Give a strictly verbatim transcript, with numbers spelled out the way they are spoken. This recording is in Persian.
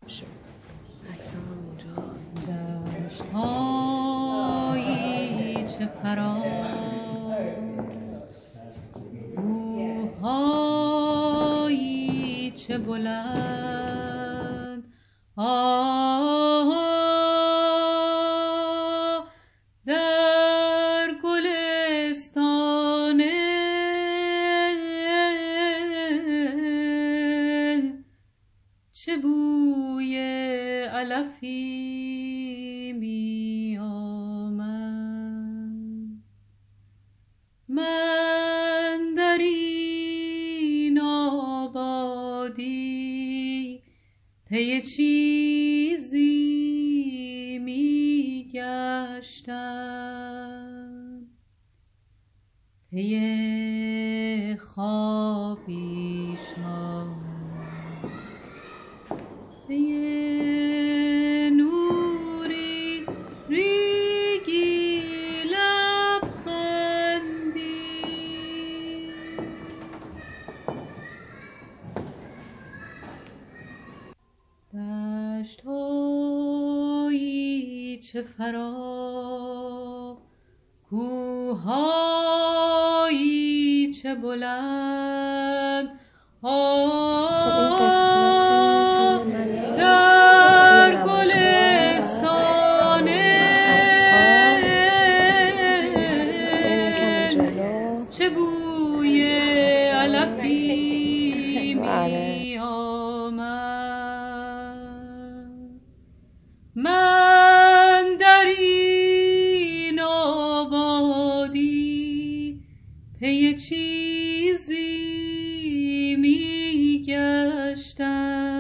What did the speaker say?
دشت‌هایی چه فراز، کوه‌هایی چه بلند، آه در گلستان چه بوی علفی می آمد. من در این آبادی پی چیزی می گشتم، پی خوابی شاد، پی نوری ریگی لبخندی. دشت‌هایی چه فرا، کوه‌هایی چه بلند، آه در گلستان چه بوی علفی می آمد. من در این آبادی پی چیزی می گشتم،